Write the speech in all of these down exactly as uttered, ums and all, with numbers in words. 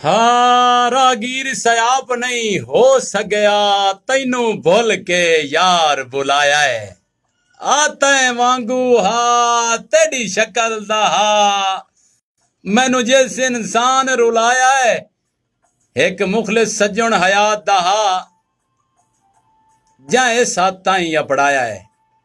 हाँ रागीर सयाप नहीं हो सगया तैनू भुल के यार बुलाया है आता है वांगू हा तेरी शक्ल दा हा मैनू जिस इंसान रुलाया है एक मुखलिस सज्जन हयात दा हा जाए साता ही अपड़ाया है।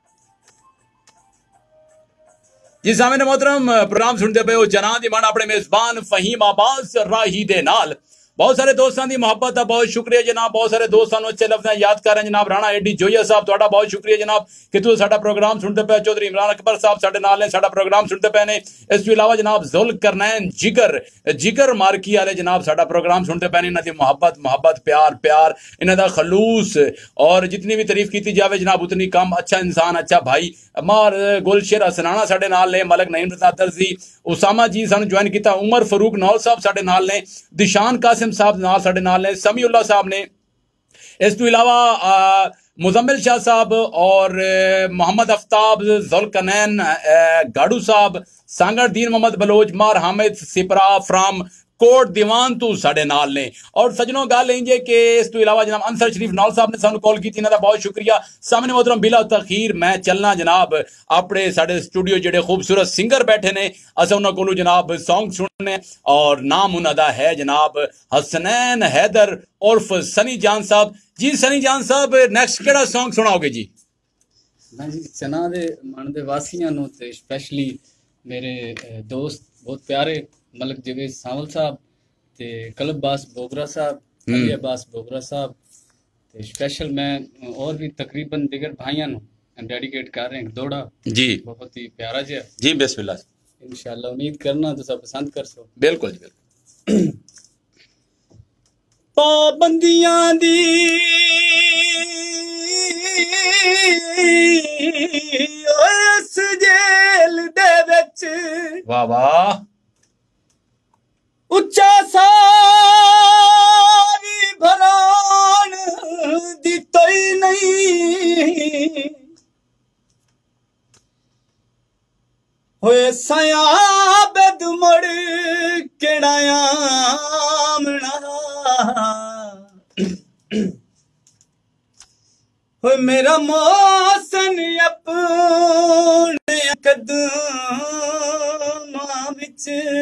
जी सामने मोहतरम प्रोग्राम सुनते पे जनाब दी मन अपने मेजबान फहीम अब्बास राही दे नाल बहुत सारे दोस्तों की मुहब्बत है, बहुत शुक्रिया जनाब। बहुत सारे दोस्तों अच्छे लफ्ज़ याद कर रहे हैं जनाब। राणा एडी जोया साहब तुहाडा बहुत शुक्रिया जनाब कि तुसीं साडा प्रोग्राम सुनते पे। चौधरी इमरान अकबर साहब साडे नाल ने साडा प्रोग्राम सुनते पे ने। इस तो इलावा जनाब जुल करनैन जिगर जिगर मार्की वाले जनाब साडा प्रोग्राम सुनते पे ने। इन्हां दी मुहब्बत मुहब्बत प्यार प्यार इन्हां दा खलूस और जितनी भी तारीफ की जाए जनाब उतनी कम। अच्छा इंसान अच्छा भाई मार गुलशेर हसनाना साडे नाल ने। मलक नईम रज़ादर जी उसामा जी सानू ज्वाइन किया। उमर फरूक नौल साहब साडे नाल ने। दिशान कासिम साहब नाल साडे नाल ने। समीउल्लाह साहब ने। इस तो इलावा मुजम्मिल शाह साहब और मोहम्मद अफ्ताब जुल्कनैन गाड़ू साहब सांगड़ दीन मोहम्मद बलोच मार हामिद सिपरा फ्राम कोट दीवान तू साडे नाल ने। और सजनों गल इंजे कि इस तो इलावा जनाब अंसर शरीफ नौल साहब ने सानू कॉल की। इन्हां दा बहुत शुक्रिया। सामने मोहतरम बिला तखीर मैं चलना जनाब अपने साडे स्टूडियो जेडे खूबसूरत सिंगर बैठे ने अस उन्हां कोलों जनाब सॉन्ग सुनने और नाम उन्हां दा है जनाब हसनैन हैदर उर्फ सनी जान साहब। जी सनी जान साहब नेक्स्ट केड़ा सॉन्ग सुनाओगे जी? मैं जी चना दे मन दे वासियां नूं ते स्पेशली मेरे दोस्त बहुत प्यारे मलक जवेद सावल साहब ते कलब बास बोगरा साहब अली अब्बास बोगरा साहब ते स्पेशल मैं और भी तकरीबन दिगर भाइयों नूं डेडिकेट कर रहे हैं दौड़ा जी बहुत ही प्यारा जिहा जी बिस्मिल्लाह। इंशाल्लाह उम्मीद करना तुम पसंद कर सो। बिल्कुल जी बिल्कुल। पाबंदियां दी इस जेल दे विच वाह वाह उच्चा सारी भरान दी तोई नहीं होए सयाबद मुड़ केड़ा आमना होए मेरा मौसन अपने कदमां विच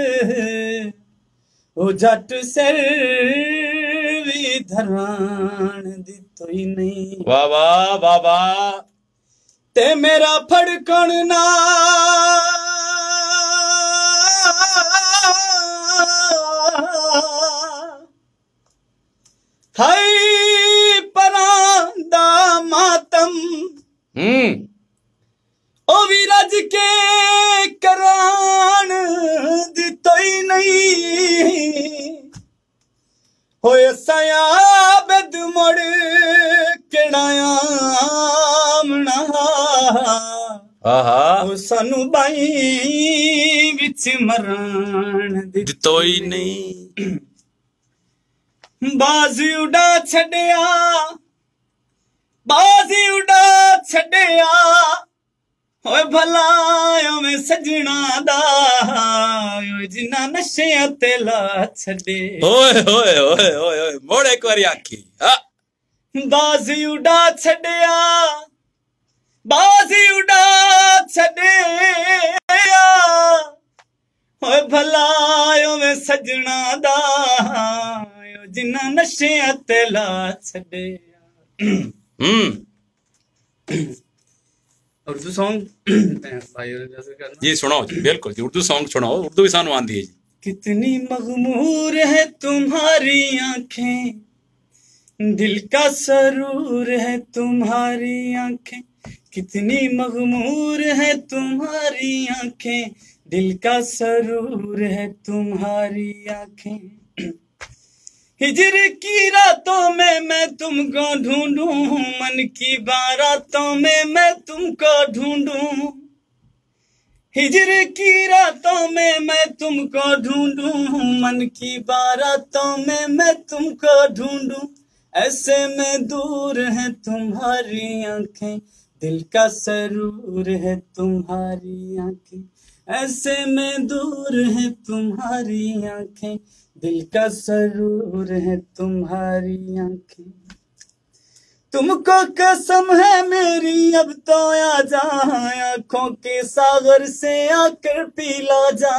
ओ जट सिर भी धरान दी तोई नहीं। वाह वाह वाह वाह ते मेरा फड़कण ना हाय परांदा मातम हम्म ओ भी रज के करान दी तोई नहीं होए सयाबद मुड़ केड़ा आमना आहा सानू बाई विच मरान दी तोई नहीं बाजी उड़ा छड़िया बाजी उड़ा छड़िया होए भला में सजना दा जिन्ना नशे ते ला छड़े। ओए ओए ओए ओए ओए मोड़ एक बारी आखी बाजी उड़ा छड़िया बाजी उड़ा छड़िया होए भला में सजना दा जिन्ना नशे ते ला छड़े। हम्म उर्दू सॉन्ग जी सुनाओ जी बिल्कुल जी उर्दू सॉन्ग सुनाओ। उर्दू भी सानू आंदी है जी। कितनी मगमूर है तुम्हारी आंखें दिल का सरूर है तुम्हारी आंखें कितनी मगमूर है तुम्हारी आंखें दिल का सरूर है तुम्हारी आंखें। हिजर की रातों में मैं तुमको ढूंढूं मन की बारातों में मैं तुमको ढूंढूं हिजर की रातों में मैं तुमको ढूंढूं मन की बारातों में मैं तुमको ढूंढूं ऐसे में दूर है तुम्हारी आंखें दिल का सरूर है तुम्हारी आंखें ऐसे में दूर है तुम्हारी आंखें, दिल का सरूर है तुम्हारी आंखें। तुमको कसम है मेरी अब तो आ जा, आंखों के सागर से आकर पिला जा।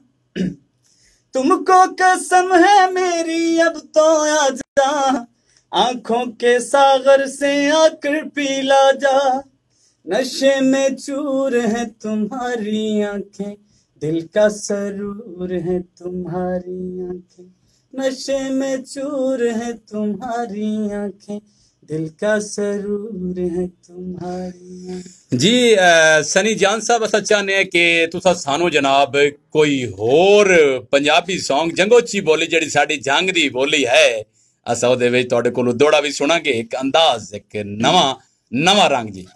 तुमको कसम है मेरी अब तो आ जा, आंखों के सागर से आकर पिला जा। नशे में चूर है तुम्हारी आंखें, दिल का सरूर है तुम्हारी आंखें। नशे में चूर है तुम्हारी आंखें, दिल का सरूर है तुम्हारी आंखें। जी अ, सनी जान साहब असा चाहने हैं कि तुसा सानू जनाब कोई होर पंजाबी सॉन्ग जंगोची बोली जेड़ी साडी जंग दी बोली है असा ओदे विच तुहाडे कोलों दोड़ा भी सुनांगे, एक अंदाज एक नवा नवा रंग जी।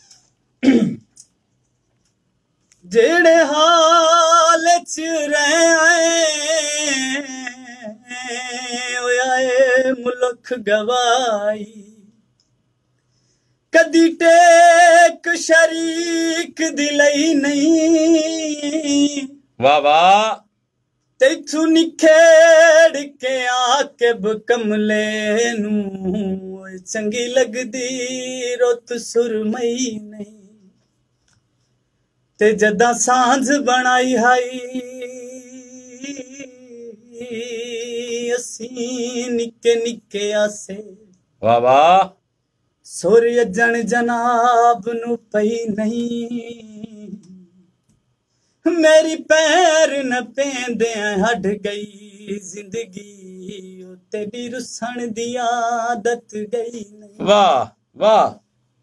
जेड़े हाल च रहे आए मुल्क गवाई, कदी टेक शरीक दिलई नहीं। वाह वाह। तैथू निखेड़ के आके कमले नू चंगी लगदी रुत सुरमई नहीं। ते जदा सांझ बनाई हाई असी निके निके आसे। वाह वाह। सूर्य जन जनाब नू पई नहीं, मेरी पैर न पेंदे हट गई जिंदगी, तेरी रुसन दी आदत गई नहीं। वाह वाह।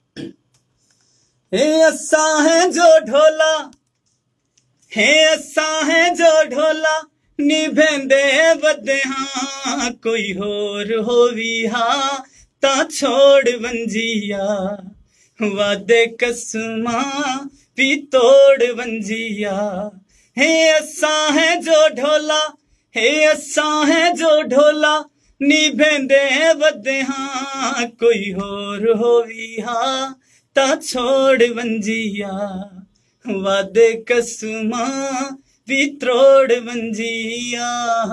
हे असा है जो ढोला, हे असा है जो ढोला, निभेंदे बदे हाँ कोई होर होवी हाँ ता छोड़ वंजिया। वादे कसमा भी तोड़ वंजिया। हे असा है जो ढोला, हे असा है जो ढोला, निभेंदे बदे हाँ कोई होर होवी हाँ ता छोड़ वंजिया। वादे कसमा भी तोड़ वंजिया।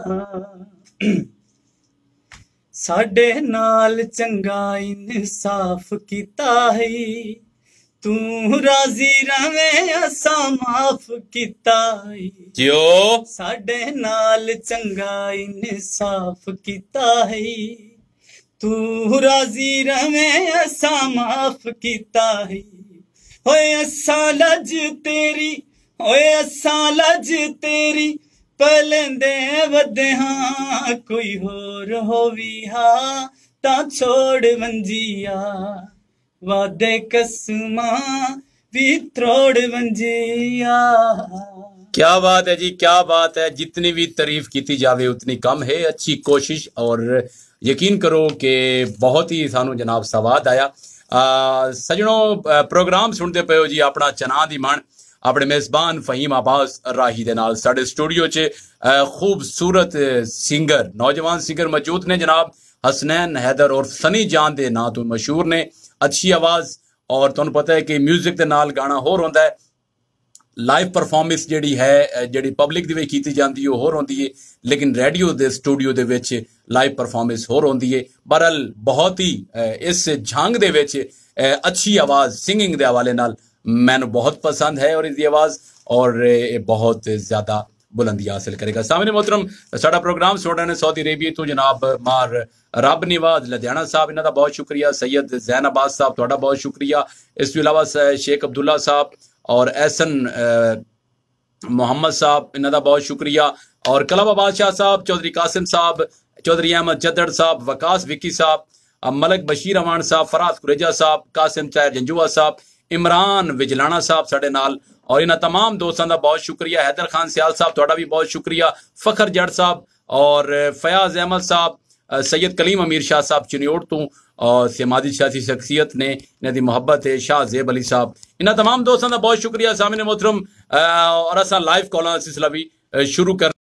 साडे नाल चंगा इंसाफ कीता है, तू राजी रवे असा माफ कीता है। जियो। साडे नाल चंगा इंसाफ कीता है, तू राजी रवे असा माफ कीता है। होए असा लज तेरी, होए असा लज तेरी, पलेंदे वदे हाँ कोई होर होवी हाँ ता छोड़ वंजिया। वादे कसमा भी त्रोड़ वंजिया। क्या बात है जी, क्या बात है। जितनी भी तारीफ की जावे उतनी कम है। अच्छी कोशिश और यकीन करो कि बहुत ही सानू जनाब सवाद आया। आ, सजनों प्रोग्राम सुनते पे हो जी अपना चना दी मन अपने मेजबान फहीम अब्बास राही दे नाल साडे स्टूडियो च खूबसूरत सिंगर नौजवान सिंगर मौजूद ने जनाब हसनैन हैदर और सनी जान दे नां तो मशहूर ने। अच्छी आवाज और तुहानू पता है कि म्यूजिक दे नाल गाना होर होंदा है, लाइव परफॉर्मेंस जिहड़ी है जिहड़ी पब्लिक दे विच कीती जांदी है होर होंदी है, लेकिन रेडियो दे स्टूडियो दे विच लाइव परफॉर्मेंस होर होंदी है। बहरहाल बहुत ही इस झंग दे विच अच्छी आवाज सिंगिंग दे हवाले नाल मैनू बहुत पसंद है और इसकी आवाज और बहुत ज्यादा बुलंदी हासिल करेगा। सामने मोहतरम साडा प्रोग्राम सुन ने सऊदी अरेबिया तो जनाब मार रब निवाज लुधियाना साहब, इन्हों का बहुत शुक्रिया। सैयद जैन अब्बास साहब तुहाडा बहुत शुक्रिया। इस तो इलावा शेख अब्दुल्ला साहब और एहसन मोहम्मद साहब, इन्हों का बहुत शुक्रिया। और कलावा बादशाह साहब, चौधरी कासिम साहब, चौधरी अहमद जद्दड़ साहब, वकास विकी साहब, मलक बशीर अमान साहब, फराज कुरेजा साहब, कासिम चायर जंजुआ साहब, इमरान विजलाना साहब साडे नाल और इन्होंने तमाम दोस्तों का बहुत शुक्रिया। हैदर खान सियाल साहब तुहाडा भी बहुत शुक्रिया। फखर जट साहब और फयाज अहमद साहब, सैयद कलीम अमीर शाह साहब चिन्योट तो और समाजी सियासी शख्सियत ने इन्हों की मुहब्बत है। शाह जेब अली साहब, इन्होंने तमाम दोस्तों का बहुत शुक्रिया। सामने मोहतरम और असा लाइव कॉल सिलसिला भी शुरू कर